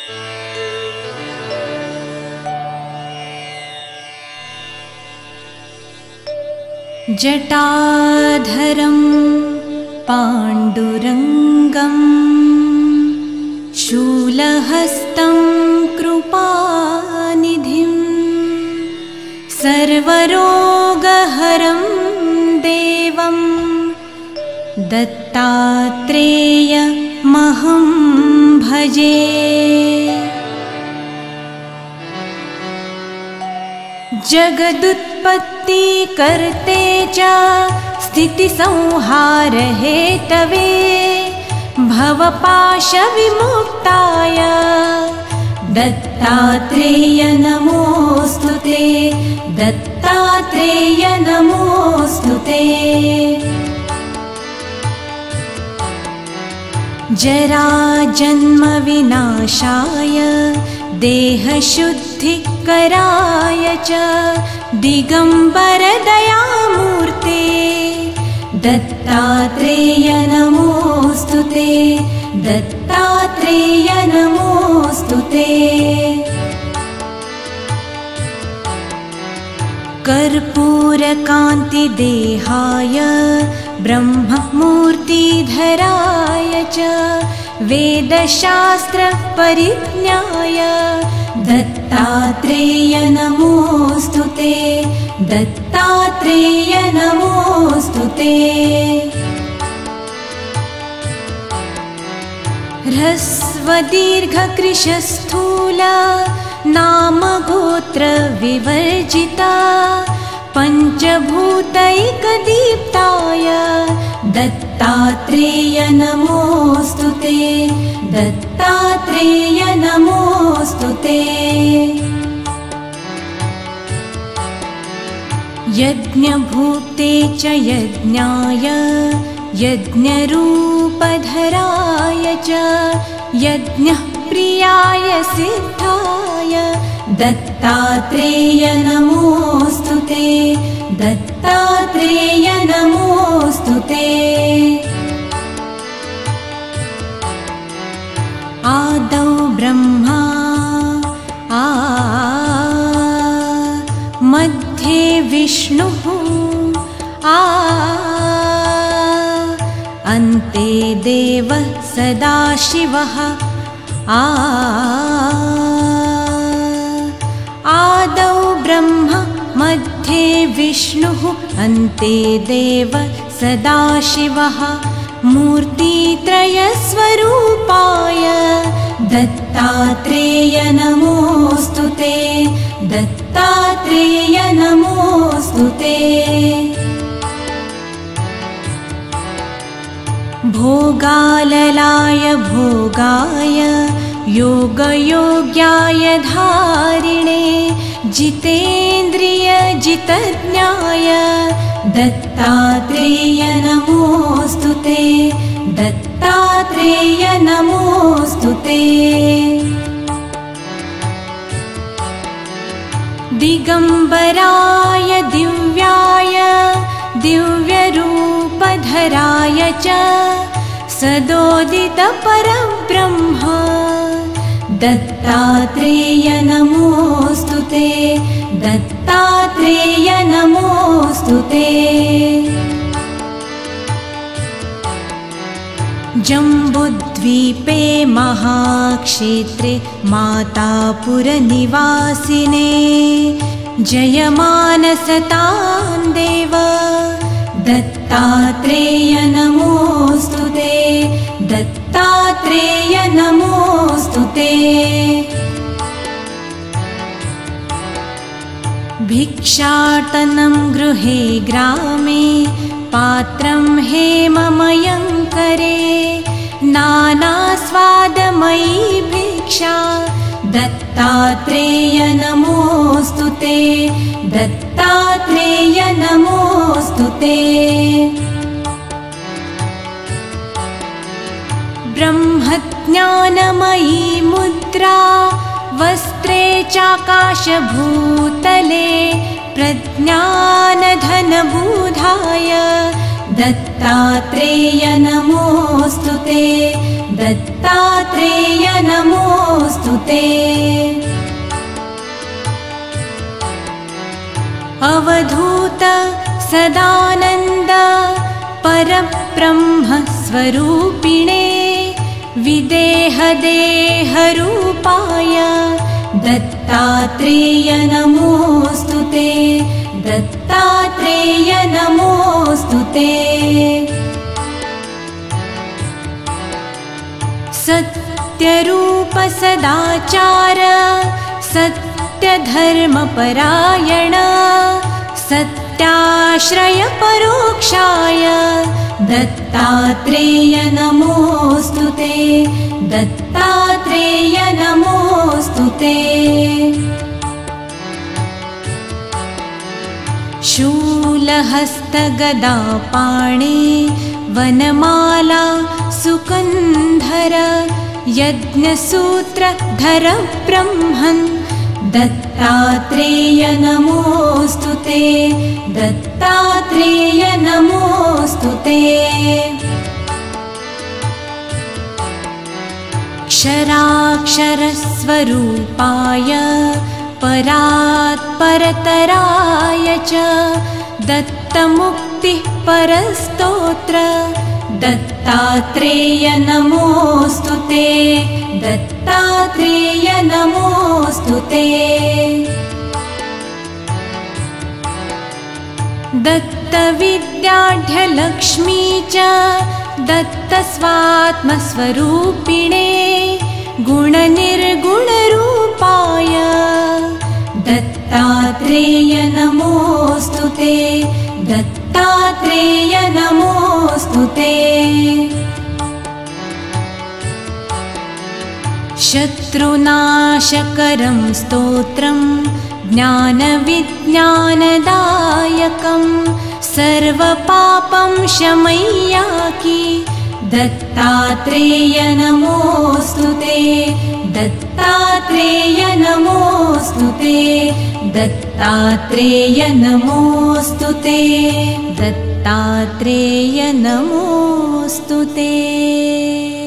जटाधरं पाण्डुरङ्गं शूलहस्तं कृपानिधिं सर्वरोगहरं देवं दत्तात्रेयमहं भजे। जगदुत्पत्ति कर्ते च स्थितिसंहार हेतवे भवपाशविमुक्ताय दत्तात्रेय नमोऽस्तुते, दत्तात्रेय नमोऽस्तुते। जराजन्मविनाशाय देहशुद्धिकराय च दिगम्बरदयामूर्ते दत्तात्रेय नमोऽस्तुते, दत्तात्रेय नमोऽस्तुते। कर्पूरकान्तिदेहाय ब्रह्ममूर्तिधराय च वेदशास्त्रपरिज्ञाय दत्तात्रेय नमोऽस्तुते, दत्तात्रेय नमोऽस्तुते। ह्रस्वदीर्घकृशस्थूल नामगोत्रविवर्जिता पञ्चभूतैकदीप्ताय दत्तात्रेय नमोऽस्तुते, दत्तात्रेय नमोऽस्तुते। यज्ञभूते च यज्ञाय यज्ञरूपधराय च यज्ञप्रियाय सिद्धाय दत्तात्रेय नमोऽस्तुते, दत्तात्रेय नमोऽस्तुते। आदौ ब्रह्मा मध्ये विष्णुः अन्ते देवः सदाशिवः आदौ ब्रह्मा मध्ये विष्णुः अन्ते देवः सदाशिवः मूर्तित्रयस्वरूपाय दत्तात्रेय नमोऽस्तुते, दत्तात्रेय नमोऽस्तुते। भोगाललाय भोगाय योगयोग्याय धारिणे जितेन्द्रिय जितज्ञाय दत्तात्रेय नमोऽस्तुते, दत्तात्रेय नमोऽस्तुते। दिगम्बराय दिव्याय दिव्यरूपधराय च सदोदितपरब्रह्म दत्तात्रेय नमोऽस्तुते, दत्तात्रेय नमोऽस्तुते। जम्बुद्वीपे महाक्षेत्रे मातापुरनिवासिने जयमानसतां देव दत्तात्रेय नमोऽस्तुते, दत्तात्रेय नमोऽस्तुते। भिक्षाटनं गृहे ग्रामे पात्रं हेममयं करे नानास्वादमयी भिक्षा दत्तात्रेय नमोऽस्तुते, दत्तात्रेय नमोऽस्तुते। ब्रह्मज्ञानमयी मुद्रा वस्त्रे चाकाशभूतले प्रज्ञानधनबुधाय दत्तात्रेय नमोऽस्तुते, दत्तात्रेय नमोऽस्तु ते। अवधूत सदानन्द परब्रह्म स्वरूपिणे विदेहदेहरूपाय दत्तात्रेय नमोऽस्तु ते। दत्तात्रेय नमोऽस्तु ते। सत्यरूप सदाचार सत्यधर्मपरायण सत्याश्रय परोक्षाय दत्तात्रेय नमोऽस्तु ते। दत्तात्रेय नमोऽस्तु ते। शूलहस्तगदापाणे वनमाला सुकन्धर यज्ञसूत्रधर ब्रह्मन् दत्तात्रेय नमोऽस्तु ते। दत्तात्रेय नमोऽस्तु ते। क्षराक्षरस्वरूपाय परात्परतराय च दत्तमुक्तिः परस्तोत्र दत्तात्रेय नमोऽस्तु ते। दत्तात्रेय नमोऽस्तु ते। दत्तविद्याढ्यलक्ष्मी च दत्तस्वात्मस्वरूपिणे गुणनिर्गुणरूपाय दत्तात्रेय नमोऽस्तु ते। दत्तात्रेय नमोऽस्तु ते। शत्रुनाशकरं स्तोत्रं ज्ञानविज्ञानदायकं सर्वपापं शमय्याकी दत्तात्रेय नमोऽस्तु ते। दत्तात्रेय नमोऽस्तु ते। दत्तात्रेय नमोऽस्तु ते। दत्तात्रेय नमोऽस्तु ते।